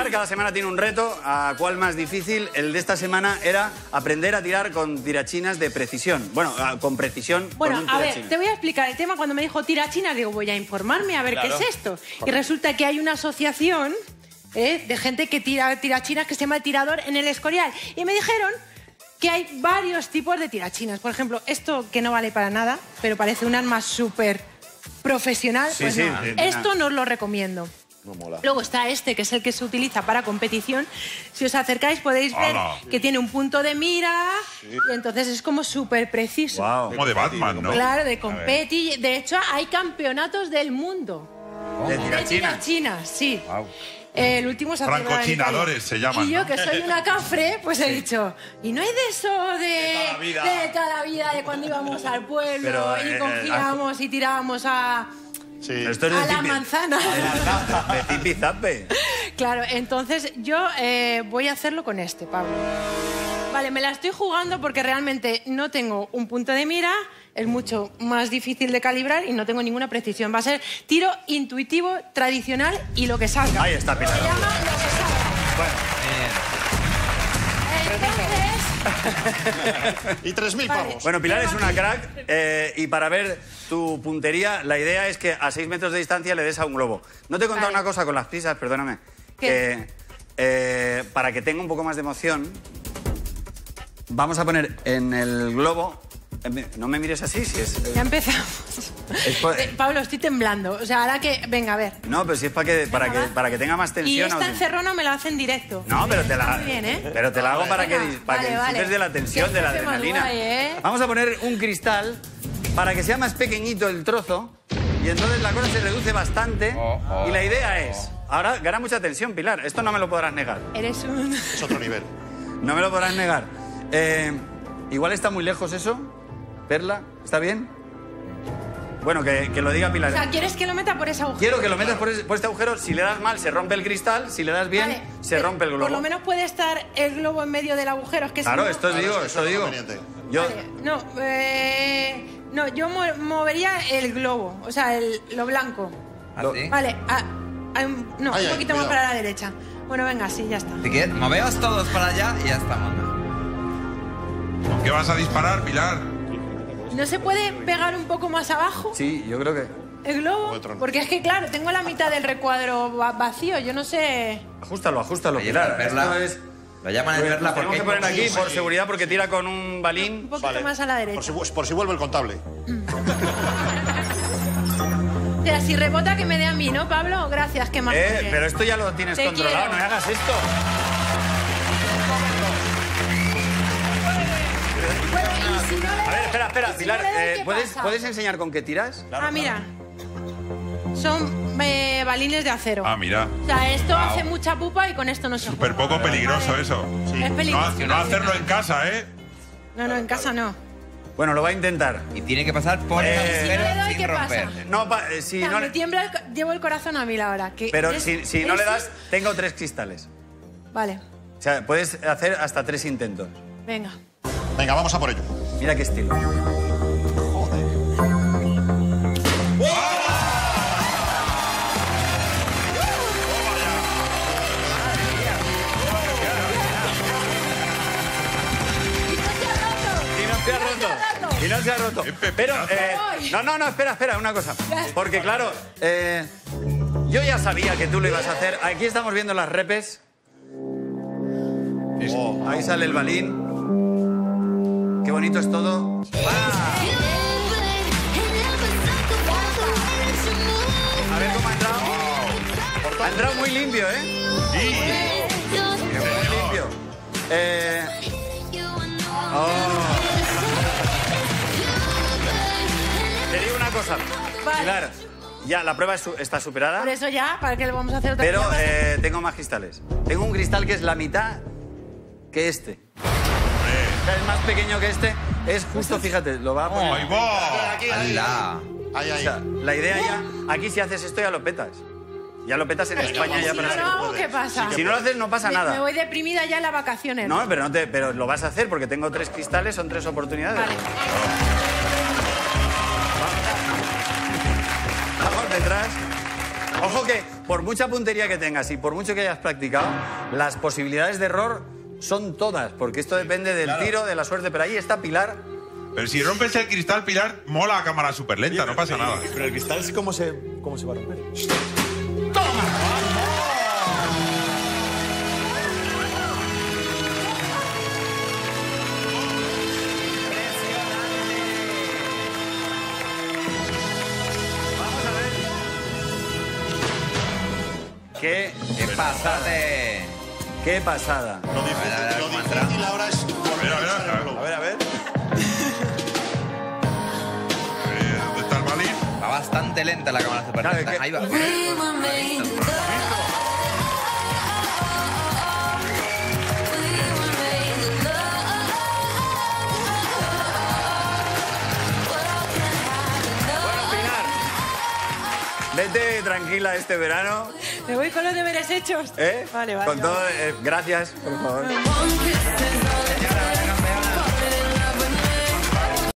Pilar cada semana tiene un reto, ¿a cuál más difícil? El de esta semana era aprender a tirar con tirachinas de precisión. Bueno, con precisión. Bueno, con un a ver, tirachina. te voy a explicar el tema. Cuando me dijo tirachinas, digo, voy a informarme a ver qué es esto. Y resulta que hay una asociación de gente que tira tirachinas que se llama El Tirador en el Escorial. Y me dijeron que hay varios tipos de tirachinas. Por ejemplo, esto que no vale para nada, pero parece un arma súper profesional. Sí, pues sí, no. Esto no os lo recomiendo. No mola. Luego está este, que es el que se utiliza para competición. Si os acercáis podéis ver que tiene un punto de mira y entonces es como súper preciso. Wow. Como de Batman, ¿no? Claro, de competi. De hecho, hay campeonatos del mundo. De De tirachinas. tirachinas, sí. Wow. El último se ha celebrado en Francochinadores Italia. se llaman, Y yo, ¿no? que soy una cafre, pues he dicho, y no hay de eso de toda la vida, de cuando íbamos al pueblo Pero, y cogíamos y tirábamos a Sí. Esto es de la tipi- manzana. De tipi-zape. Claro, entonces yo voy a hacerlo con este, Pablo. Vale, me la estoy jugando porque realmente no tengo un punto de mira, es mucho más difícil de calibrar y no tengo ninguna precisión. Va a ser tiro intuitivo, tradicional y lo que salga. Ahí está, Pilar. Se llama lo que salga. Entonces, Y 3.000 Vale. pavos. Bueno, Pilar es una crack y para ver tu puntería, la idea es que a 6 metros de distancia le des a un globo. No te he contado Vale. una cosa con las prisas, perdóname. ¿Qué? Que para que tenga un poco más de emoción, vamos a poner en el globo... No me mires así, si es... ya empezamos. es Pablo, estoy temblando. O sea, ahora que... Venga, a ver. no, pero si es para que tenga más Y tensión... esta aunque- encerrona me la hace en directo. No, pero te la, Muy bien, ¿eh? pero te la hago para que, Venga, para que vale, disfrutes vale. de la tensión, Qué de la jefe más adrenalina. guay, ¿eh? Vamos a poner un cristal para que sea más pequeñito el trozo y entonces la cosa se reduce bastante y la idea es... Ahora gana mucha tensión, Pilar. Esto no me lo podrás negar. Eres un... Es otro nivel. No me lo podrás negar. Igual está muy lejos eso. Perla, ¿está bien? Bueno, que lo diga Pilar. O sea, ¿quieres que lo meta por ese agujero? Quiero que lo metas por este agujero. Si le das mal, se rompe el cristal. Si le das bien, Vale, se rompe el globo. Por lo menos puede estar el globo en medio del agujero. Es que si Claro, no- esto digo, Claro, esto es digo. conveniente. Yo, Vale, no, yo movería el globo, o sea, lo blanco. ¿Así? Vale, no, Ay, un ay, poquito más cuidado. para la derecha. Bueno, venga, sí, ya está. Si quieres, moveos todos para allá y ya estamos. ¿Con qué vas a disparar, Pilar? ¿No se puede pegar un poco más abajo sí, yo creo que... el globo? Otro. Porque es que, claro, tengo la mitad del recuadro vacío, yo no sé... Ajústalo, Ahí Pilar. está, Perla. Esto es... Lo llaman el verla Tenemos porque... que poner aquí por Sí. seguridad porque tira con un Un balín. poquito más a la derecha. Por si vuelve el contable. O sea, si rebota que me dé a mí, ¿no, Pablo? Gracias, qué más. Pero esto ya lo tienes Te controlado, quiero. no me hagas esto. Bueno, y si no le A ver, espera, y si Pilar, no le doy, ¿qué ¿puedes, pasa? ¿puedes enseñar con qué tiras? Ah, mira. Son balines de acero. Ah, mira. O sea, esto hace mucha pupa y con esto no se Súper juega. poco peligroso Vale. eso. Es peligroso. No hacerlo en casa, ¿eh? No, en casa no. Bueno, lo va a intentar. Y tiene que pasar por el si no agujero le doy, sin ¿qué pasa? romper. No, si O sea, no me le... tiembla, llevo el corazón a 1000 ahora. Que Pero es- si no le es- das, tengo 3 cristales. Vale, O sea, puedes hacer hasta 3 intentos. venga. Venga, vamos a por ello. Mira qué estilo. Y no se ha roto. Y no se ha roto. Pero, no, espera, una cosa. Porque claro, yo ya sabía que tú lo ibas a hacer. Aquí estamos viendo las repes. Ahí sale el balín. Qué bonito es todo. A ver cómo ha entrado. Ha entrado muy limpio, ¿eh? Muy limpio. Te digo una cosa. Vale. Pilar, ya la prueba está superada. Por eso ya, ¿para qué le vamos a hacer otra Pero cosa? tengo más cristales. Tengo un cristal que es la mitad que este. O sea, es más pequeño que este. Es justo, fíjate, lo va a poner. ¡Ahí va! Aquí, ahí. ¡Hala! Ahí, O ahí. sea, la idea ya... Aquí si haces esto ya lo petas. Ya lo petas en España ya Si para no lo hago, siempre. ¿qué pasa? Si no lo haces no pasa Me nada. voy deprimida ya en las vacaciones. No, pero lo vas a hacer porque tengo 3 cristales, son 3 oportunidades. Vale. Vamos detrás. Ojo por mucha puntería que tengas y por mucho que hayas practicado, las posibilidades de error son todas, porque esto depende del tiro, de la suerte. Pero ahí está Pilar. Pero si rompes el cristal, Pilar, mola a cámara súper lenta, no pasa nada. Pero el cristal es cómo se va a romper. ¡Qué Pásate. ¡Qué pasada! Lo difícil ahora es volver a echar el globo. A ver. ¿Dónde está el balín? Va bastante lenta la cámara super Claro, lenta. que- Ahí va. Vete tranquila este verano. Me voy con los deberes hechos. ¿Eh? Vale. Con todo, gracias, por favor. One kiss is all